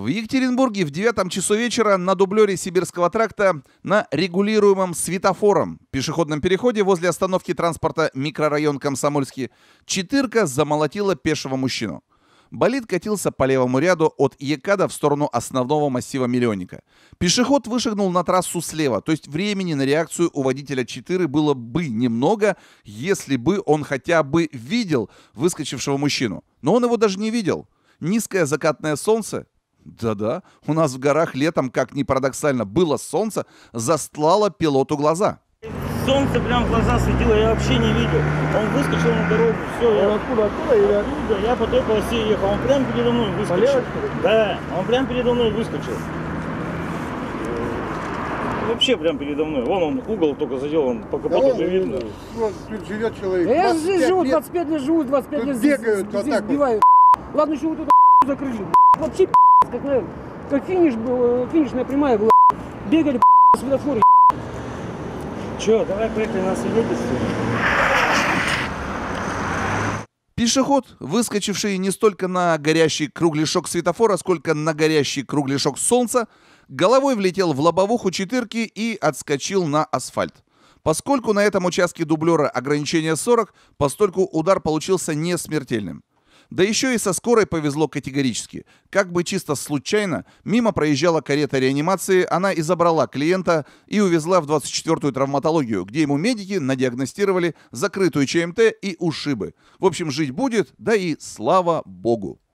Екатеринбурге в 9 часу вечера на дублере Сибирского тракта на регулируемом светофором пешеходном переходе возле остановки транспорта микрорайон Комсомольский четырка замолотила пешего мужчину. Болид катился по левому ряду от ЕКАДа в сторону основного массива Миллионника. Пешеход вышагнул на трассу слева, то есть времени на реакцию у водителя четыры было бы немного, если бы он хотя бы видел выскочившего мужчину. Но он его даже не видел. Низкое закатное солнце, да-да, у нас в горах летом, как ни парадоксально, было солнце, застлало пилоту глаза. Солнце прям в глаза светило, я вообще не видел. Он выскочил на дорогу, все. Я откуда или оттуда? Я по той полосе ехал, он прям передо мной выскочил. Да, он прям передо мной выскочил. Вообще прям передо мной. Вон он угол только задел, он по капоту уже видно. Тут живет человек. Да я здесь живу, 25 лет живу, 25 лет здесь сбиваю. Ладно, еще вот это закрыли. Вообще как финишная прямая была. Бегали по светофору. Че, давай поехали на свидетельство. Пешеход, выскочивший не столько на горящий кругляшок светофора, сколько на горящий кругляшок солнца, головой влетел в лобовуху четырки и отскочил на асфальт. Поскольку на этом участке дублера ограничение 40, постольку удар получился не смертельным. Да еще и со скорой повезло категорически. Как бы чисто случайно, мимо проезжала карета реанимации, она и забрала клиента и увезла в 24-ю травматологию, где ему медики надиагностировали закрытую ЧМТ и ушибы. В общем, жить будет, да и слава богу.